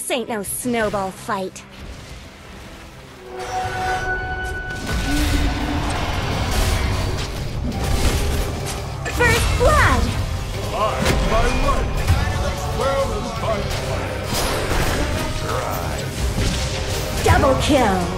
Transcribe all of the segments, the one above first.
This ain't no snowball fight. First blood! My life, as well as my plan. Double kill!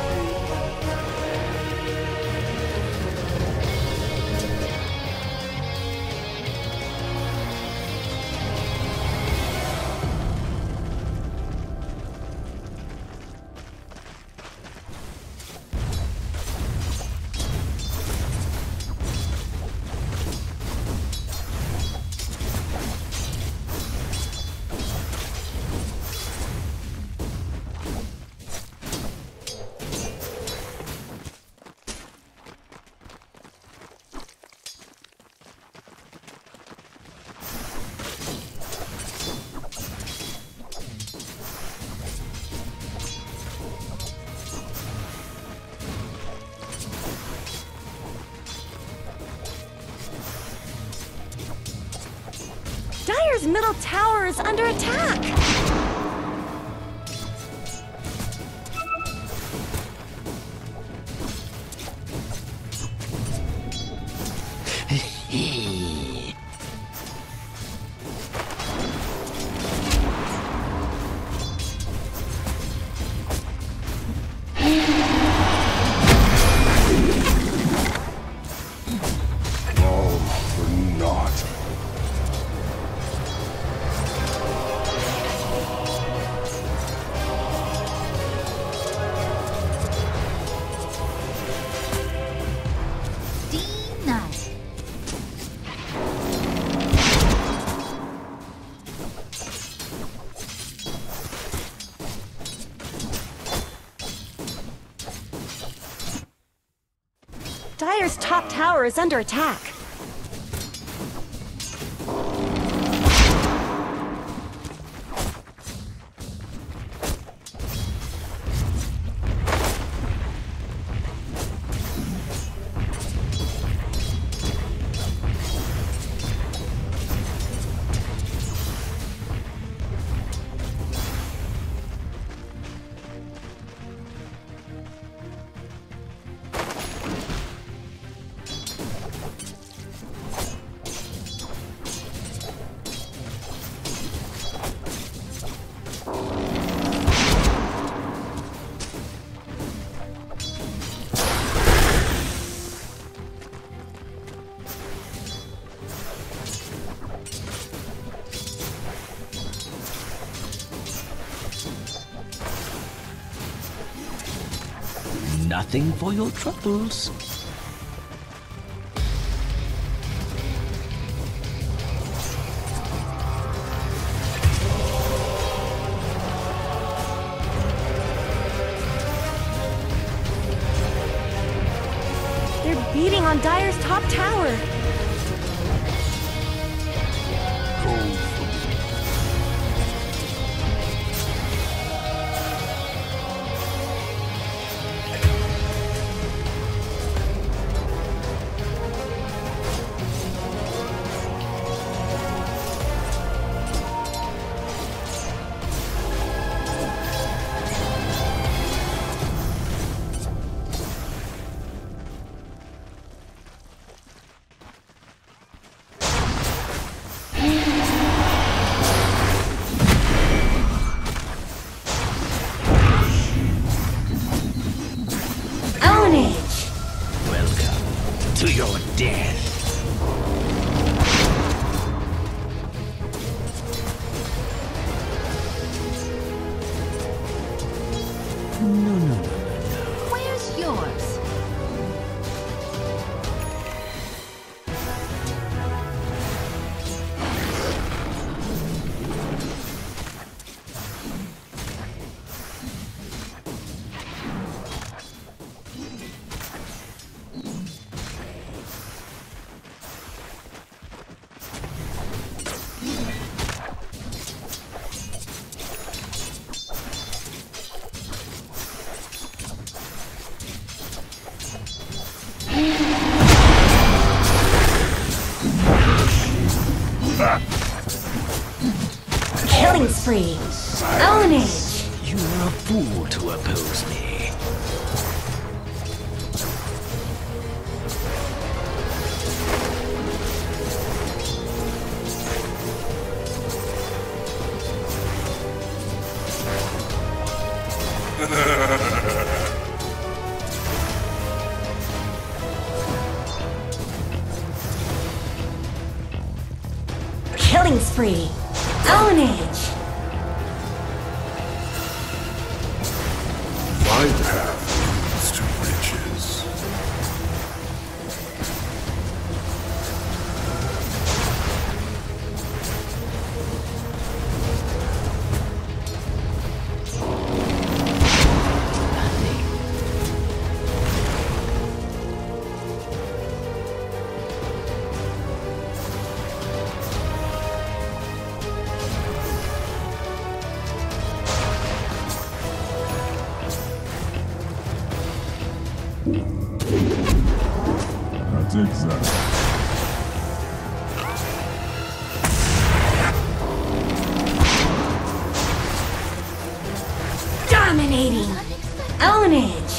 Dire's middle tower is under attack! Dire's top tower is under attack. Nothing for your troubles. They're beating on Dire's top tower. Welcome to your death. No. Where's yours? Killing spree. Ownage. You're a fool to oppose me. Killing spree. Ownage. My path leads to riches. Zigzag. Dominating. Ownage.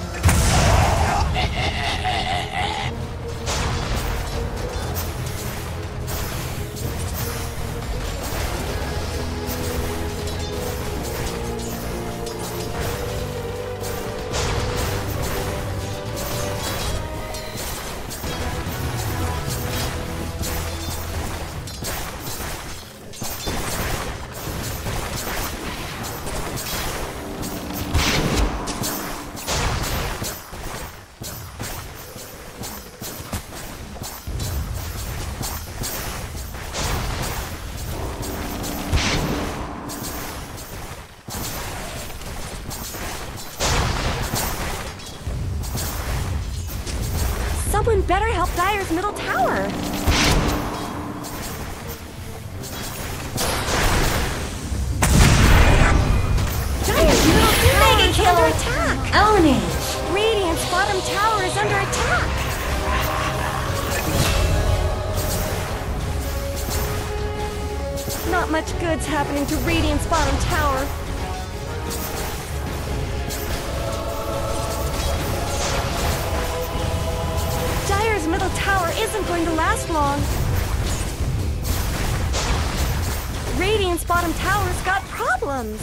Someone better help Dire's middle tower. Dire's middle tower is under attack. Ownage. Radiant's bottom tower is under attack. Not much good's happening to Radiant's bottom tower. Dire's middle tower isn't going to last long. Radiant's bottom tower's got problems.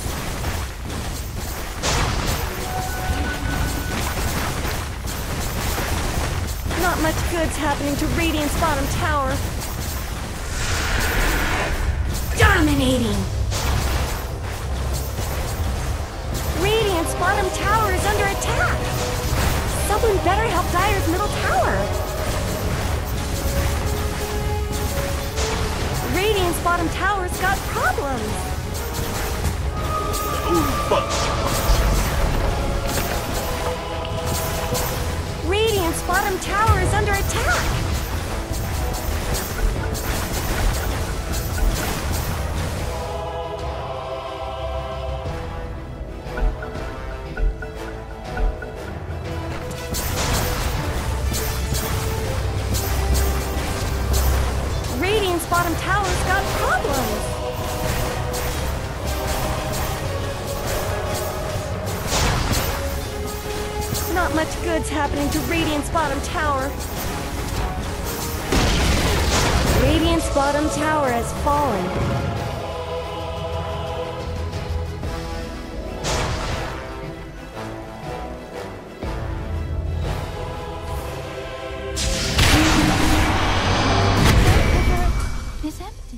Not much good's happening to Radiant's bottom tower. Dominating! Radiant's bottom tower is under attack! Someone better help Dire's middle tower! Radiant's bottom tower's got problems! Radiant's bottom tower is under attack! Radiant's bottom tower's got problems! Not much good's happening to Radiant's bottom tower. Radiant's bottom tower has fallen. Is empty.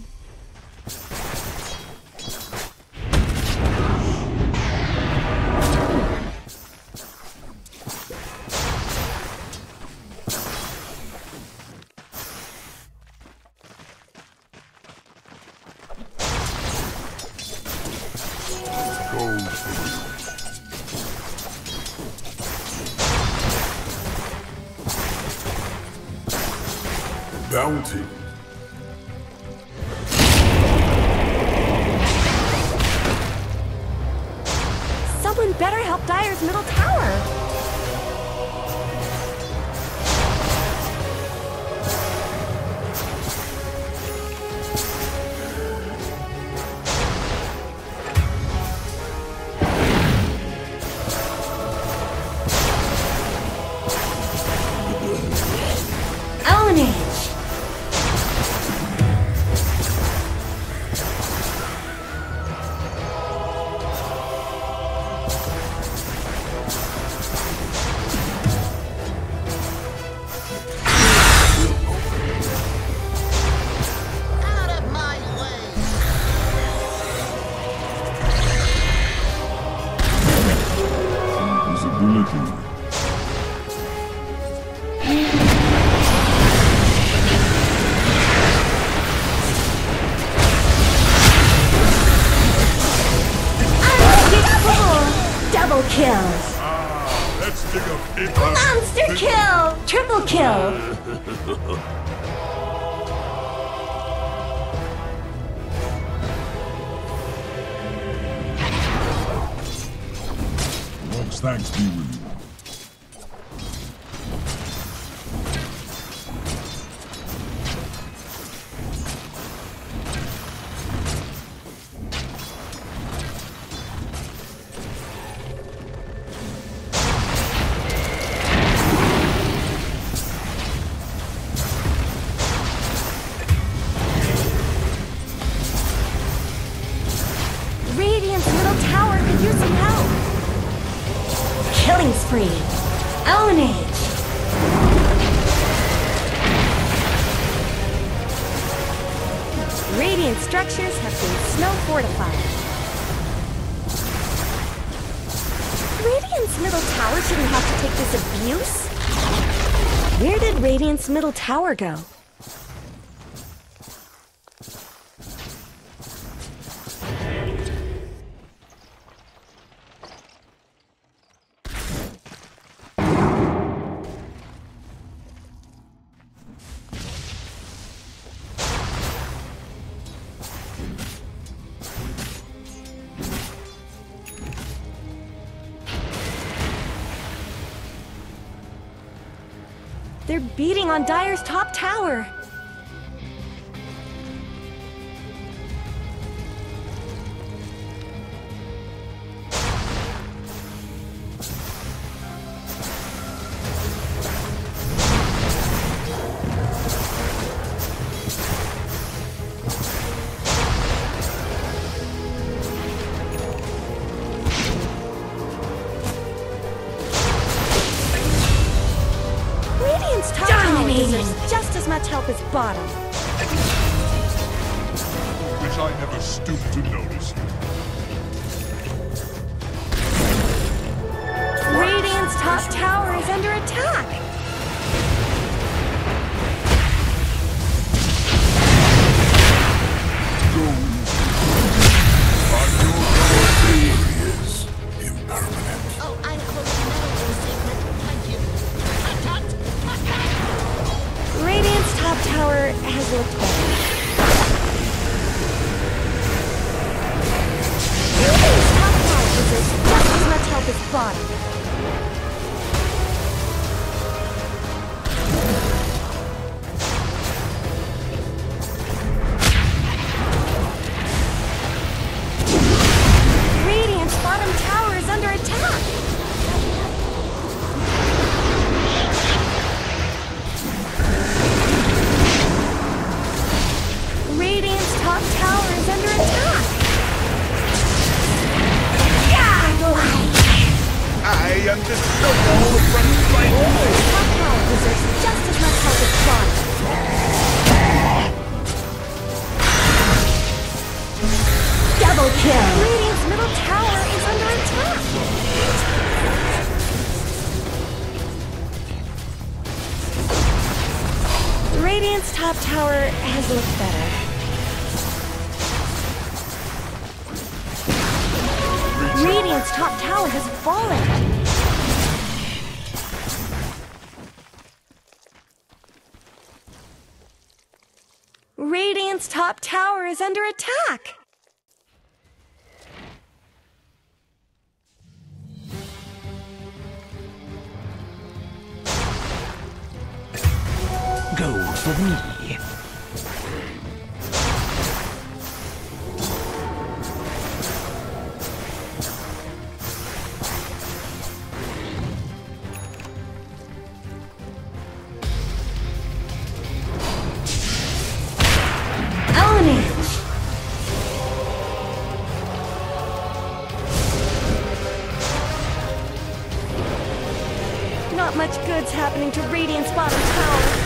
Bounty. Someone better help Dire's middle tower! Double kill! Lord's thanks be with you. Radiant's middle tower could use some help. Killing spree. Ownage. Radiant structures have been snow fortified. Radiant's middle tower shouldn't have to take this abuse. Where did Radiant's middle tower go? They're beating on Dire's top tower. Deserves just as much help as bottom. Wish I never stooped to notice you. Radiant's top tower is under attack. Oh, I have a medal statement. Thank you. Radiant's top tower has looked better. Radiant's top tower deserves just as much help as bottom. Radiant's bottom tower is under attack. Radiant's top tower is under attack! Godlike! I am the snowball from right Radiant's top tower deserves just as much help as bottom. Double kill! Radiant's middle tower is under attack! Radiant's top tower has looked better. Radiant's top tower has fallen. Radiant's top tower is under attack. Go for the knee. Not much good's happening to Radiant's bottom tower.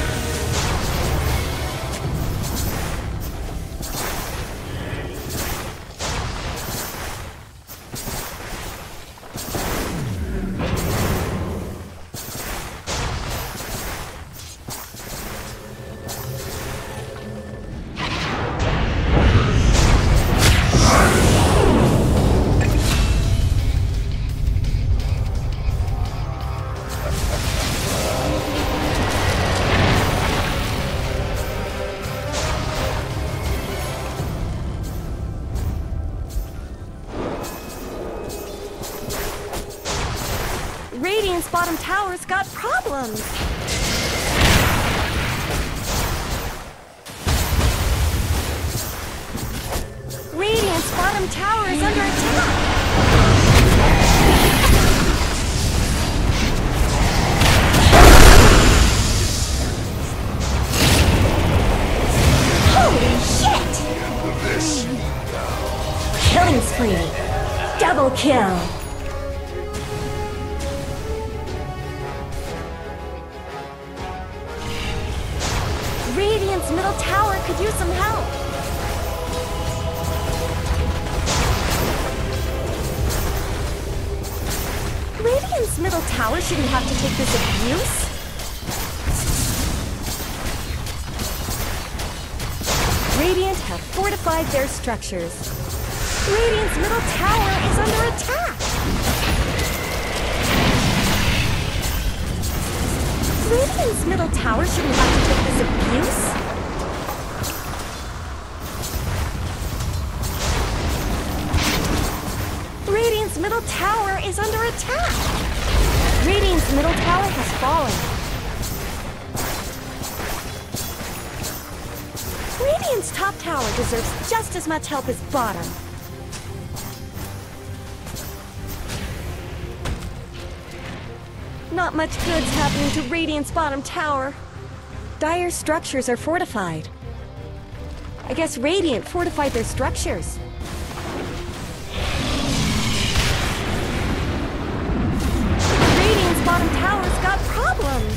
bottom tower's got problems. Radiant's bottom tower is under attack. Holy shit! Killing spree. Double kill. Radiant's middle tower could use some help. Radiant's middle tower shouldn't have to take this abuse. Radiant have fortified their structures. Radiant's middle tower is under attack. Radiant's middle tower shouldn't have to take this abuse. Radiant's middle tower is under attack. Radiant's middle tower has fallen. Radiant's top tower deserves just as much help as bottom. Not much good's happening to Radiant's bottom tower. Dire structures are fortified. I guess Radiant fortified their structures. Radiant's bottom tower's got problems.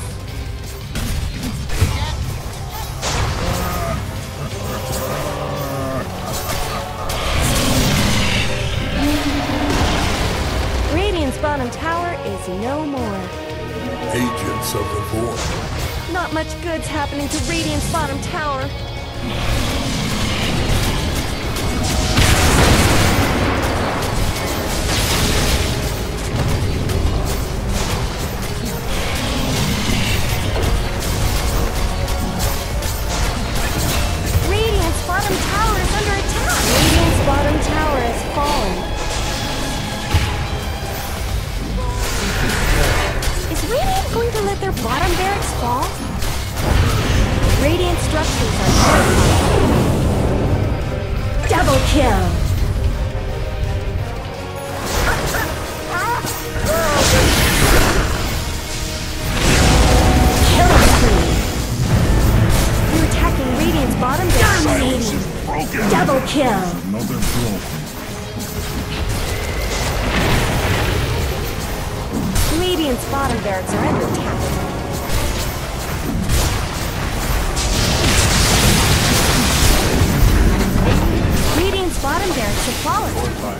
Radiant's bottom tower is no more. Agents of the Void. Not much good's happening to Radiant's bottom tower. Radiant's bottom tower is under attack. Radiant's bottom tower has fallen. Is Radiant going to let their bottom barracks fall? Radiant structures are fortified. Double kill! Killing spree! You're attacking Radiant's bottom barracks. Double kill! Another blow. Radiant's bottom barracks are under attack. Radiant's bottom barracks have fallen.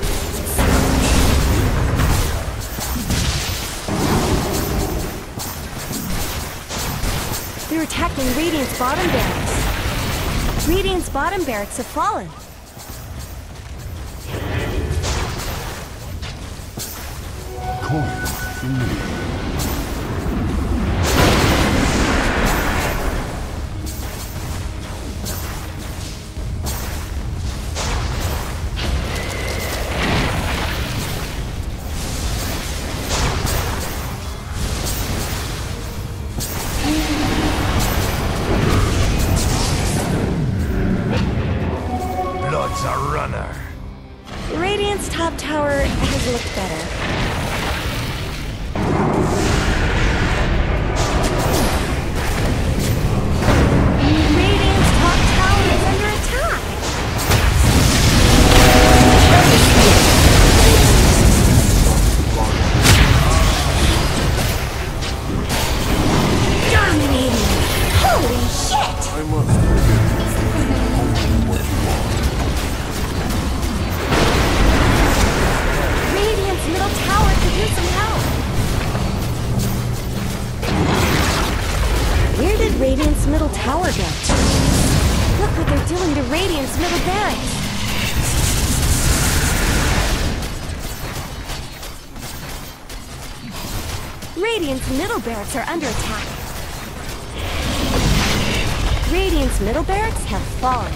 They're attacking Radiant's bottom barracks. Radiant's bottom barracks have fallen. Blood's a runner. Radiant's top tower has looked better. Radiant's top tower is under attack. Dominating! Holy shit! I must forgive you. Only what you want. Radiant's middle tower could use some help. Where did Radiant's middle tower go? Look what they're doing to Radiant's middle barracks. Radiant's middle barracks are under attack. Radiant's middle barracks have fallen.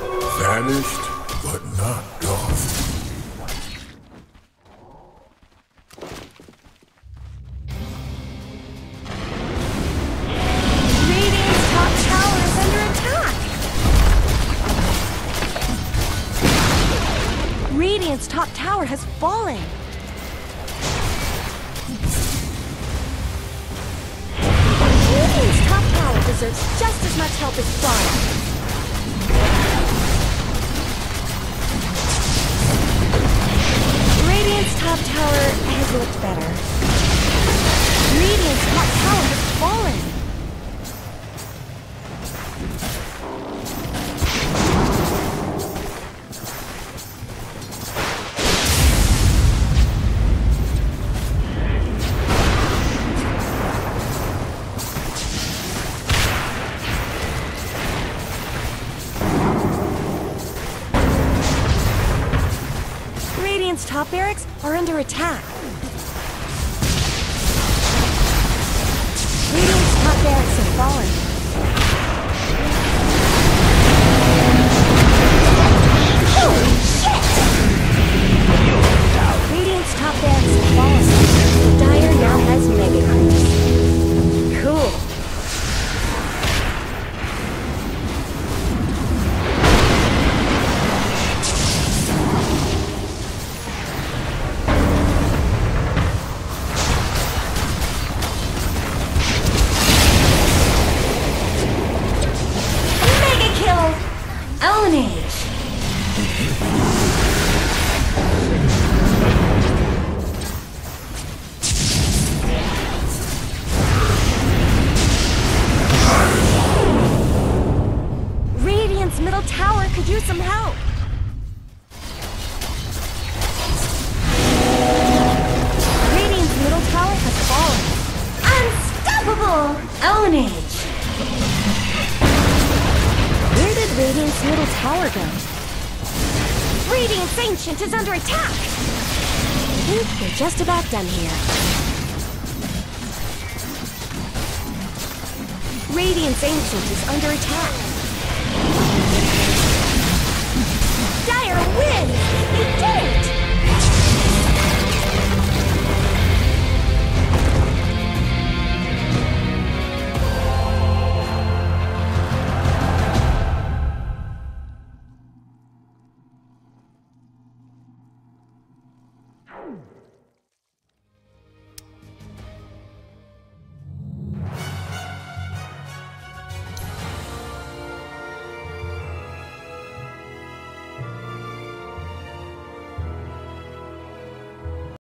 Vanished, but not gone. Radiant's top tower is under attack! Radiant's top tower has fallen! Radiant's top tower deserves just as much help as bottom. Radiant's top tower has looked better. Radiant's top tower has fallen! Radiant's top barracks are under attack. Radiant's top barracks have fallen. Holy shit! Radiant's top barracks have fallen. Dire now has mega creeps. Cool. Ownage! Radiant's middle tower could use some help! Radiant's middle tower has fallen! Unstoppable! Ownage! Where did Radiant's middle tower go? Radiant's Ancient is under attack! I think we're just about done here. Radiant's Ancient is under attack. Dire will